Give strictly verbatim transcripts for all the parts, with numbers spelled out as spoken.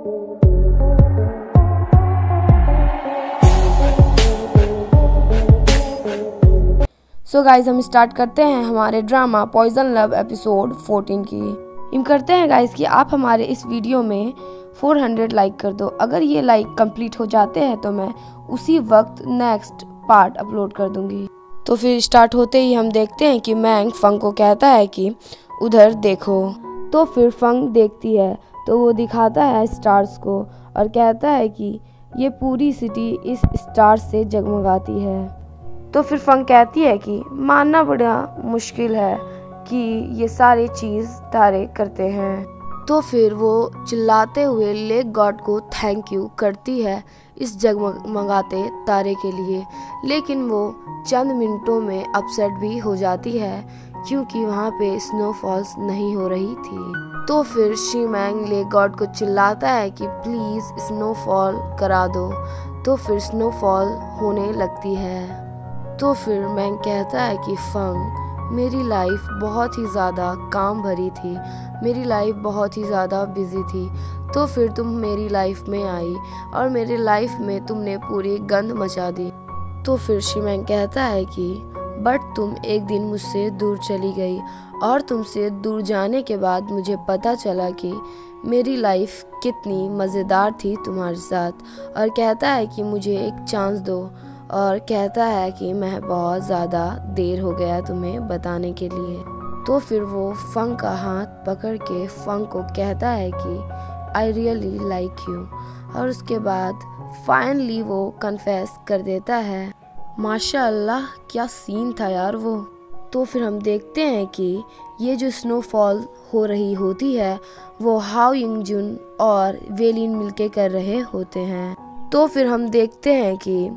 So guys हम start करते हैं हमारे drama poison love episode fourteen की। हम करते हैं गाइज कि आप हमारे इस वीडियो में चार सौ लाइक कर दो। अगर ये लाइक कंप्लीट हो जाते हैं तो मैं उसी वक्त नेक्स्ट पार्ट अपलोड कर दूंगी। तो फिर स्टार्ट होते ही हम देखते हैं कि मैंग फंग को कहता है कि उधर देखो। तो फिर फंग देखती है तो वो दिखाता है स्टार्स को और कहता है कि ये पूरी सिटी इस स्टार से जगमगाती है। तो फिर फंग कहती है कि मानना बड़ा मुश्किल है कि ये सारे चीज़ तारे करते हैं। तो फिर वो चिल्लाते हुए लेक गॉड को थैंक यू करती है इस जगमगाते तारे के लिए, लेकिन वो चंद मिनटों में अपसेट भी हो जाती है क्योंकि वहाँ पे स्नोफॉल्स नहीं हो रही थी। तो फिर शी मैंग लेक गॉड को चिल्लाता है कि प्लीज़ स्नोफॉल करा दो। तो फिर स्नोफॉल होने लगती है। तो फिर मैंग कहता है कि फंग मेरी लाइफ बहुत ही ज़्यादा काम भरी थी, मेरी लाइफ बहुत ही ज़्यादा बिजी थी, तो फिर तुम मेरी लाइफ में आई और मेरी लाइफ में तुमने पूरी गंद मचा दी। तो फिर शीमैंग कहता है कि बट तुम एक दिन मुझसे दूर चली गई और तुमसे दूर जाने के बाद मुझे पता चला कि मेरी लाइफ कितनी मज़ेदार थी तुम्हारे साथ, और कहता है कि मुझे एक चांस दो, और कहता है कि मैं बहुत ज़्यादा देर हो गया तुम्हें बताने के लिए। तो फिर वो फंग का हाथ पकड़ के फंग को कहता है कि आई रियली लाइक यू, और उसके बाद फाइनली वो कन्फेस कर देता है। माशाअल्लाह क्या सीन था यार वो। तो फिर हम देखते हैं कि ये जो स्नोफॉल हो रही होती है वो हाओ यंगजुन और वेलिन मिलके कर रहे होते हैं। तो फिर हम देखते हैं कि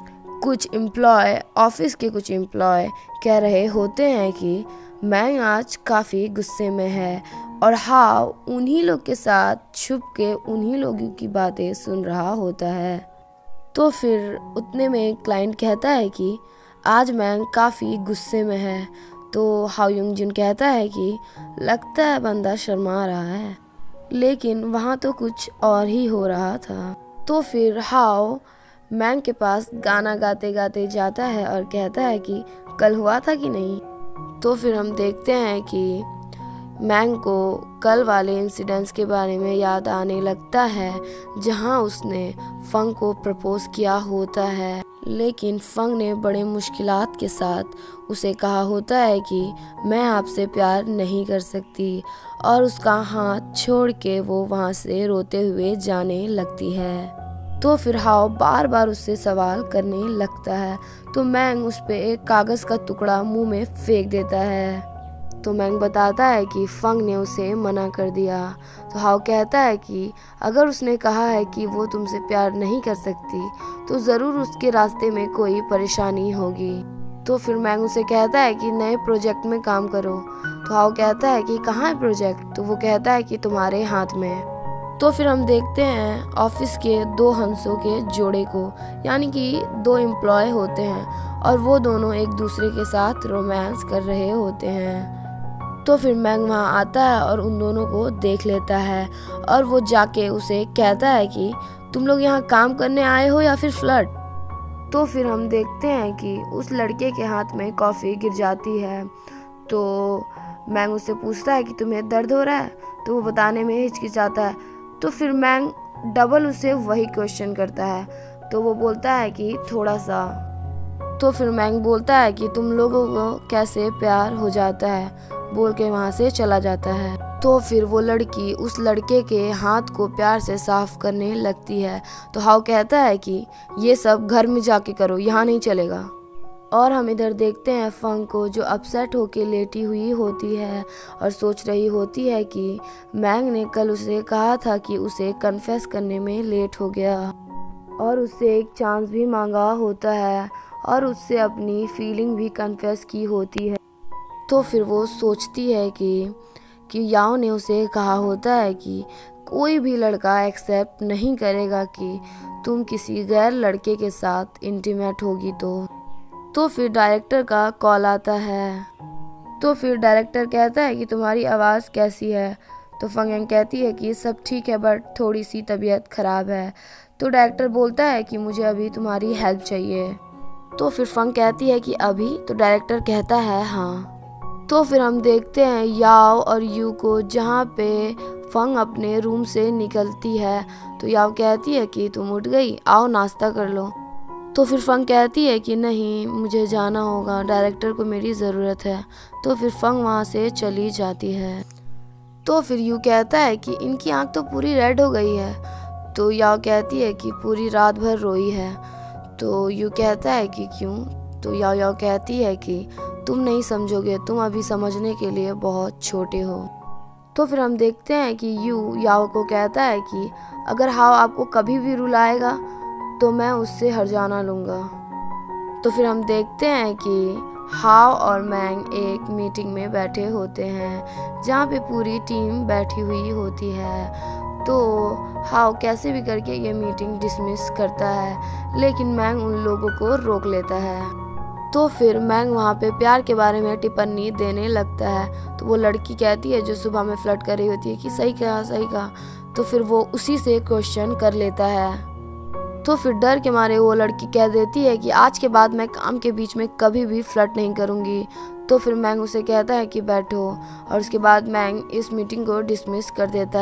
कुछ एम्प्लॉय ऑफिस के कुछ एम्प्लॉय कह रहे होते हैं कि मैंग आज काफ़ी गुस्से में है, और हाउ उन्हीं लोग के साथ छुप के उन्हीं लोगों की बातें सुन रहा होता है। तो फिर उतने में क्लाइंट कहता है कि आज मैंग काफ़ी गुस्से में है। तो हाओ यंगजुन कहता है कि लगता है बंदा शर्मा रहा है, लेकिन वहाँ तो कुछ और ही हो रहा था। तो फिर हाओ मैंग के पास गाना गाते गाते जाता है और कहता है कि कल हुआ था कि नहीं। तो फिर हम देखते हैं कि मैंग को कल वाले इंसिडेंट्स के बारे में याद आने लगता है जहां उसने फंग को प्रपोज किया होता है, लेकिन फंग ने बड़े मुश्किलात के साथ उसे कहा होता है कि मैं आपसे प्यार नहीं कर सकती, और उसका हाथ छोड़ के वो वहां से रोते हुए जाने लगती है। तो फिर हाओ बार बार उससे सवाल करने लगता है, तो मैंग उस पे एक कागज़ का टुकड़ा मुंह में फेंक देता है। तो मैंग बताता है कि फंग ने उसे मना कर दिया। तो हाओ कहता है कि अगर उसने कहा है कि वो तुमसे प्यार नहीं कर सकती तो ज़रूर उसके रास्ते में कोई परेशानी होगी। तो फिर मैंग उसे कहता है कि नए प्रोजेक्ट में काम करो। तो हाओ कहता है कि कहाँ है प्रोजेक्ट। तो वो कहता है कि तुम्हारे हाथ में। तो फिर हम देखते हैं ऑफिस के दो हंसों के जोड़े को, यानी कि दो एम्प्लॉय होते हैं और वो दोनों एक दूसरे के साथ रोमांस कर रहे होते हैं। तो फिर मैंग वहाँ आता है और उन दोनों को देख लेता है, और वो जाके उसे कहता है कि तुम लोग यहाँ काम करने आए हो या फिर फ्लर्ट। तो फिर हम देखते हैं कि उस लड़के के हाथ में कॉफ़ी गिर जाती है। तो मैंग उससे पूछता है कि तुम्हें दर्द हो रहा है। तो वो बताने में हिचकिचाता है। तो फिर मैंग डबल उसे वही क्वेश्चन करता है। तो वो बोलता है कि थोड़ा सा। तो फिर मैंग बोलता है कि तुम लोगों को कैसे प्यार हो जाता है, बोल के वहाँ से चला जाता है। तो फिर वो लड़की उस लड़के के हाथ को प्यार से साफ करने लगती है। तो हाओ कहता है कि ये सब घर में जाके करो, यहाँ नहीं चलेगा। और हम इधर देखते हैं फंग को जो अपसेट होके लेटी हुई होती है और सोच रही होती है कि मैंग ने कल उसे कहा था कि उसे कन्फेस करने में लेट हो गया, और उससे एक चांस भी मांगा होता है और उससे अपनी फीलिंग भी कन्फेस की होती है। तो फिर वो सोचती है कि कि याओ ने उसे कहा होता है कि कोई भी लड़का एक्सेप्ट नहीं करेगा कि तुम किसी गैर लड़के के साथ इंटीमेट होगी। तो तो फिर डायरेक्टर का कॉल आता है। तो फिर डायरेक्टर कहता है कि तुम्हारी आवाज़ कैसी है। तो फंग कहती है कि सब ठीक है बट थोड़ी सी तबीयत ख़राब है। तो डायरेक्टर बोलता है कि मुझे अभी तुम्हारी हेल्प चाहिए। तो फिर फंग कहती है कि अभी? तो डायरेक्टर कहता है हाँ। तो फिर हम देखते हैं याओ और यू को, जहाँ पे फंग अपने रूम से निकलती है। तो याओ कहती है कि तुम उठ गई, आओ नाश्ता कर लो। तो फिर फंग कहती है कि नहीं, मुझे जाना होगा, डायरेक्टर को मेरी ज़रूरत है। तो फिर फंग वहाँ से चली जाती है। तो फिर यू कहता है कि इनकी आँख तो पूरी रेड हो गई है। तो याओ कहती है कि पूरी रात भर रोई है। तो यू कहता है कि क्यों? तो याओ याओ कहती है कि तुम नहीं समझोगे, तुम अभी समझने के लिए बहुत छोटे हो। तो फिर हम देखते हैं कि यू याओ को कहता है कि अगर हाओ आपको कभी भी रुलाएगा तो मैं उससे हर्जाना लूँगा। तो फिर हम देखते हैं कि हाओ और मैंग एक मीटिंग में बैठे होते हैं, जहाँ पे पूरी टीम बैठी हुई होती है। तो हाओ कैसे भी करके ये मीटिंग डिसमिस करता है, लेकिन मैंग उन लोगों को रोक लेता है। तो फिर मैंग वहाँ पे प्यार के बारे में टिप्पणी देने लगता है। तो वो लड़की कहती है जो सुबह में फ्लर्ट कर रही होती है कि सही कहा सही कहा। तो फिर वो उसी से क्वेश्चन कर लेता है। तो फिर डर के मारे वो लड़की कह देती है कि आज के बाद मैं काम के बीच में कभी भी फ्लर्ट नहीं करूँगी। तो फिर मैंग उसे कहता है कि बैठो, और उसके बाद मैंग इस मीटिंग को डिसमिस कर देता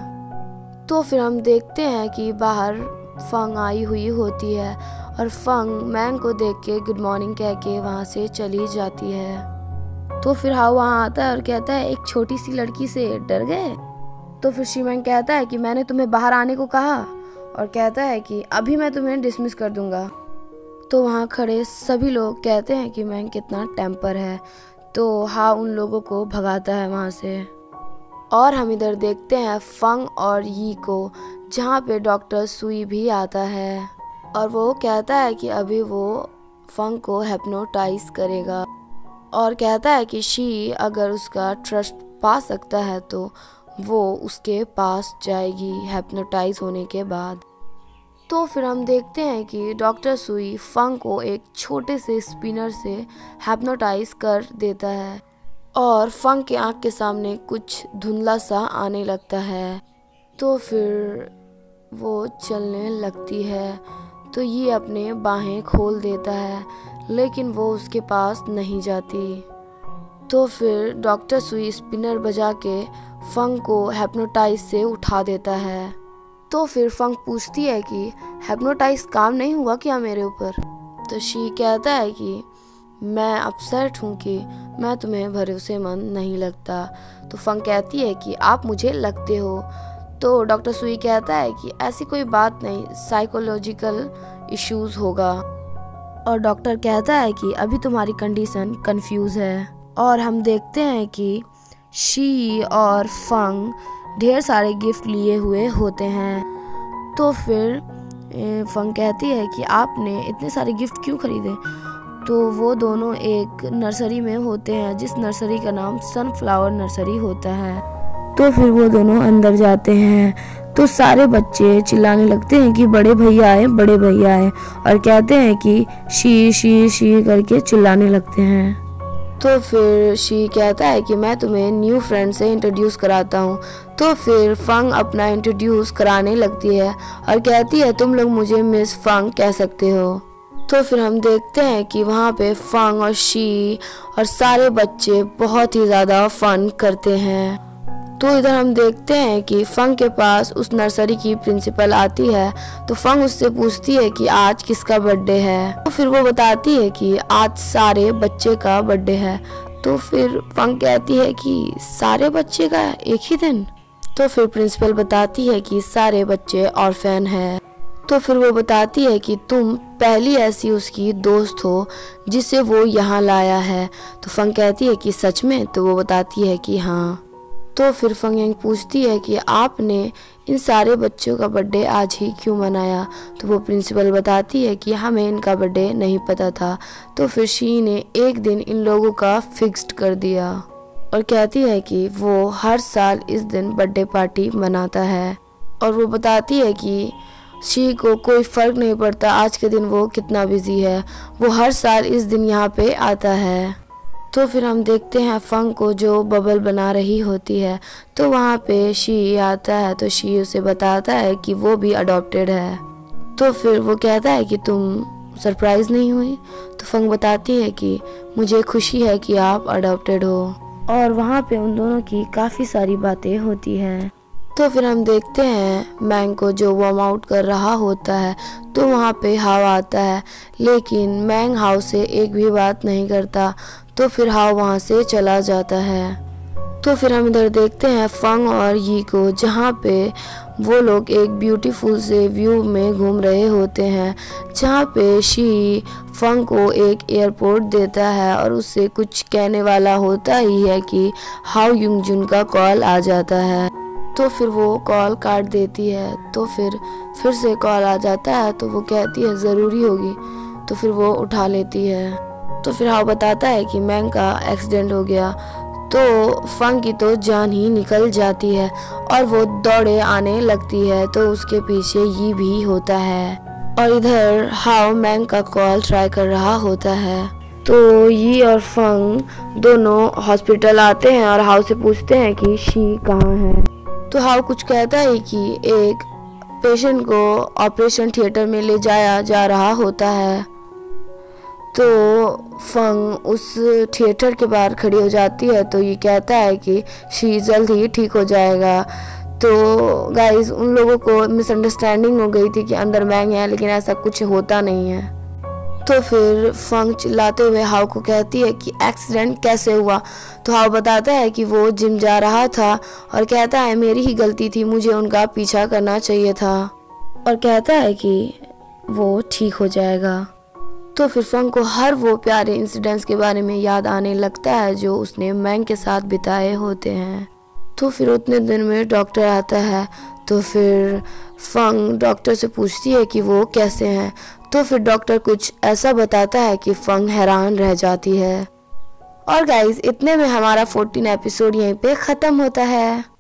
है। तो फिर हम देखते हैं कि बाहर फंग आई हुई होती है, और फंग मैंग को देख के गुड मॉर्निंग कह के वहाँ से चली जाती है। तो फिर हाओ वहाँ आता है और कहता है एक छोटी सी लड़की से डर गए? तो फिर शीमैंग कहता है कि मैंने तुम्हें बाहर आने को कहा, और कहता है कि अभी मैं तुम्हें डिसमिस कर दूंगा। तो वहाँ खड़े सभी लोग कहते हैं कि मैंग कितना टेम्पर है। तो हाओ उन लोगों को भगाता है वहाँ से। और हम इधर देखते हैं फंग और यी को, जहाँ पे डॉक्टर सुई भी आता है, और वो कहता है कि अभी वो फंग को हिप्नोटाइज करेगा, और कहता है कि शी अगर उसका ट्रस्ट पा सकता है तो वो उसके पास जाएगी हिप्नोटाइज होने के बाद। तो फिर हम देखते हैं कि डॉक्टर सुई फंग को एक छोटे से स्पिनर से हिप्नोटाइज कर देता है, और फंग के आँख के सामने कुछ धुंधला सा आने लगता है। तो फिर वो चलने लगती है। तो ये अपने बाहें खोल देता है, लेकिन वो उसके पास नहीं जाती। तो फिर डॉक्टर सुई स्पिनर बजा के फंग को हिप्नोटाइज से उठा देता है। तो फिर फंग पूछती है कि हिप्नोटाइज काम नहीं हुआ क्या मेरे ऊपर? तो शी कहता है कि मैं अपसेट हूँ कि मैं तुम्हें भरोसेमंद नहीं लगता। तो फंग कहती है कि आप मुझे लगते हो। तो डॉक्टर सुई कहता है कि ऐसी कोई बात नहीं, साइकोलॉजिकल इश्यूज होगा। और डॉक्टर कहता है कि अभी तुम्हारी कंडीशन कंफ्यूज है। और हम देखते हैं कि शी और फंग ढेर सारे गिफ्ट लिए हुए होते हैं। तो फिर फंग कहती है कि आपने इतने सारे गिफ्ट क्यों खरीदे? तो वो दोनों एक नर्सरी में होते हैं, जिस नर्सरी का नाम सनफ्लावर नर्सरी होता है। तो फिर वो दोनों अंदर जाते हैं। तो सारे बच्चे चिल्लाने लगते हैं कि बड़े भैया आए, बड़े भैया आए, और कहते हैं कि शी शी शी करके चिल्लाने लगते हैं। तो फिर शी कहता है कि मैं तुम्हें न्यू फ्रेंड से इंट्रोड्यूस कराता हूँ। तो फिर फंग अपना इंट्रोड्यूस कराने लगती है और कहती है तुम लोग मुझे मिस फंग कह सकते हो। तो फिर हम देखते हैं कि वहाँ पे फंग और शी और सारे बच्चे बहुत ही ज़्यादा फन करते हैं। तो इधर हम देखते हैं कि फंग के पास उस नर्सरी की प्रिंसिपल आती है। तो फंग उससे पूछती है कि आज किसका बर्थडे है। तो फिर वो बताती है कि आज सारे बच्चे का बर्थडे है। तो फिर फंग कहती है कि सारे बच्चे का एक ही दिन। तो फिर प्रिंसिपल बताती है कि सारे बच्चे ऑर्फन है। तो फिर वो बताती है कि तुम पहली ऐसी उसकी दोस्त हो जिसे वो यहाँ लाया है। तो फंग कहती है कि सच में? तो वो बताती है कि हाँ। तो फिर फंग यांग पूछती है कि आपने इन सारे बच्चों का बर्थडे आज ही क्यों मनाया। तो वो प्रिंसिपल बताती है कि हमें इनका बर्थडे नहीं पता था। तो फिर शी ने एक दिन इन लोगों का फिक्स्ड कर दिया और कहती है कि वो हर साल इस दिन बर्थडे पार्टी मनाता है। और वो बताती है कि शी को कोई फ़र्क नहीं पड़ता आज के दिन वो कितना बिजी है, वो हर साल इस दिन यहाँ पे आता है। तो फिर हम देखते हैं फंग को जो बबल बना रही होती है। तो वहाँ पे शी आता है तो शी उसे बताता है कि वो भी अडॉप्टेड है। तो फिर वो कहता है कि तुम सरप्राइज नहीं हुई। तो फंग बताती है कि मुझे खुशी है कि आप अडॉप्टेड हो। और वहाँ पे उन दोनों की काफ़ी सारी बातें होती हैं। तो फिर हम देखते हैं मैंग को जो वार्म आउट कर रहा होता है। तो वहाँ पे हाव आता है, लेकिन मैंग हाव से एक भी बात नहीं करता। तो फिर हाव वहाँ से चला जाता है। तो फिर हम इधर देखते हैं फंग और यी को, जहाँ पे वो लोग एक ब्यूटीफुल से व्यू में घूम रहे होते हैं, जहाँ पे शी फंग को एक एयरपोर्ट देता है और उससे कुछ कहने वाला होता ही है कि हाउ युंगजुन का कॉल आ जाता है। तो फिर वो कॉल काट देती है। तो फिर फिर से कॉल आ जाता है तो वो कहती है ज़रूरी होगी। तो फिर वो उठा लेती है। तो फिर हाउ बताता है कि मैंग का एक्सीडेंट हो गया। तो फंग की तो जान ही निकल जाती है और वो दौड़े आने लगती है। तो उसके पीछे ये भी होता है और इधर हाउ मैंग का कॉल ट्राई कर रहा होता है। तो ये और फंग दोनों हॉस्पिटल आते हैं और हाउ से पूछते हैं कि शी कहाँ है। तो हाउ कुछ कहता है कि एक पेशेंट को ऑपरेशन थिएटर में ले जाया जा रहा होता है। तो फंग उस थिएटर के बाहर खड़ी हो जाती है। तो ये कहता है कि शी जल्द ही ठीक हो जाएगा। तो गाइस उन लोगों को मिसअंडरस्टैंडिंग हो गई थी कि अंदर मैंग है, लेकिन ऐसा कुछ होता नहीं है। तो फिर फंग चिल्लाते हुए हाउ को कहती है कि एक्सीडेंट कैसे हुआ। तो हाउ बताता है कि वो जिम जा रहा था और कहता है मेरी ही गलती थी, मुझे उनका पीछा करना चाहिए था, और कहता है कि वो ठीक हो जाएगा। तो फिर फंग को हर वो प्यारे इंसिडेंट्स के बारे में याद आने लगता है जो उसने मैंग के साथ बिताए होते हैं। तो फिर उतने दिन में डॉक्टर आता है। तो फिर फंग डॉक्टर से पूछती है कि वो कैसे हैं। तो फिर डॉक्टर कुछ ऐसा बताता है कि फंग हैरान रह जाती है। और गाइस इतने में हमारा फोर्टीन एपिसोड यहीं पे ख़त्म होता है।